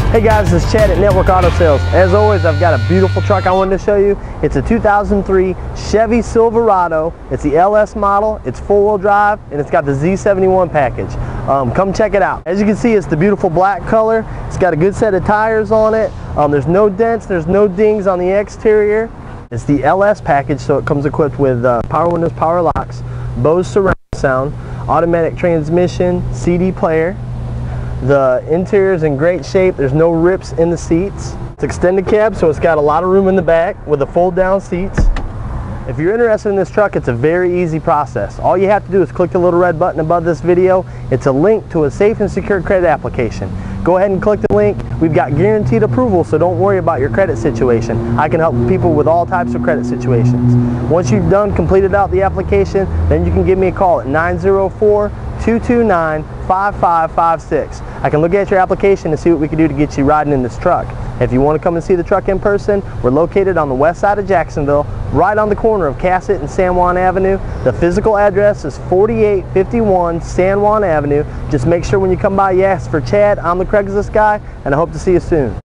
Hey guys, this is Chad at Network Auto Sales. As always, I've got a beautiful truck I wanted to show you. It's a 2003 Chevy Silverado. It's the LS model, it's four-wheel drive, and it's got the Z71 package. Come check it out. As you can see, it's the beautiful black color. It's got a good set of tires on it. There's no dents, there's no dings on the exterior. It's the LS package, so it comes equipped with power windows, power locks, Bose surround sound, automatic transmission, CD player. The interior is in great shape. There's no rips in the seats. It's extended cab, so it's got a lot of room in the back with the fold down seats. If you're interested in this truck, it's a very easy process. All you have to do is click the little red button above this video. It's a link to a safe and secure credit application. Go ahead and click the link. We've got guaranteed approval, so don't worry about your credit situation. I can help people with all types of credit situations. Once you've completed out the application, then you can give me a call at 904-229-5556. I can look at your application and see what we can do to get you riding in this truck. If you want to come and see the truck in person, we're located on the west side of Jacksonville, right on the corner of Cassett and San Juan Avenue. The physical address is 4851 San Juan Avenue. Just make sure when you come by you ask for Chad. I'm the Craigslist guy, and I hope to see you soon.